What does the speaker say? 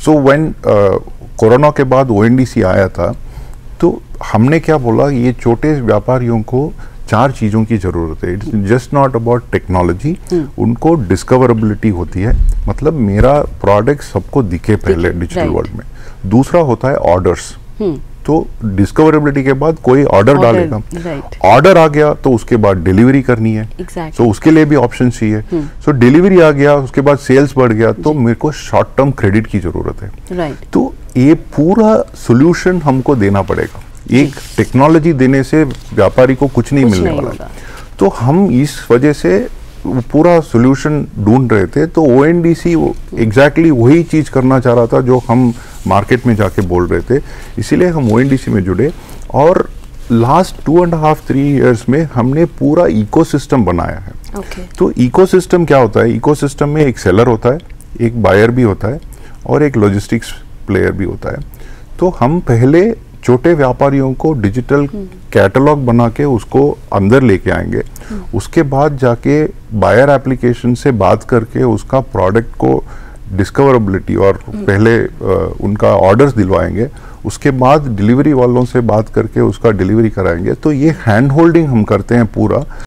So when corona के बाद ONDC आया था, तो हमने क्या बोला, ये छोटे व्यापारियों को 4 चीज़ों की ज़रूरत है। It's just not about technology, उनको डिस्कवरेबिलिटी होती है, मतलब मेरा प्रोडक्ट सबको दिखे पहले डिजिटल वर्ल्ड में। दूसरा होता है ऑर्डर्स, तो डिस्कवरेबिलिटी के बाद कोई ऑर्डर डालेगा, ऑर्डर आ गया तो उसके बाद डिलीवरी करनी है, तो उसके लिए भी ऑप्शन चाहिए। सो डिलीवरी आ गया, उसके बाद सेल्स बढ़ गया, तो मेरे को शॉर्ट टर्म क्रेडिट की जरूरत है। तो ये पूरा सोल्यूशन हमको देना पड़ेगा। एक टेक्नोलॉजी देने से व्यापारी को कुछ नहीं मिलने वाला। तो हम इस वजह से पूरा सोल्यूशन ढूंढ रहे थे। तो ओएनडीसी एग्जैक्टली वही चीज करना चाह रहा था जो हम मार्केट में जाके बोल रहे थे, इसीलिए हम ओएनडीसी में जुड़े। और लास्ट 2.5-3 इयर्स में हमने पूरा इकोसिस्टम बनाया है। तो इकोसिस्टम क्या होता है? इकोसिस्टम में एक सेलर होता है, एक बायर भी होता है और एक लॉजिस्टिक्स प्लेयर भी होता है। तो हम पहले छोटे व्यापारियों को डिजिटल कैटलॉग बना के उसको अंदर लेके आएंगे, उसके बाद जाके बायर एप्लीकेशन से बात करके उसका प्रोडक्ट को डिस्कवरेबिलिटी और पहले उनका ऑर्डर्स दिलवाएंगे, उसके बाद डिलीवरी वालों से बात करके उसका डिलीवरी कराएंगे। तो ये हैंड होल्डिंग हम करते हैं पूरा।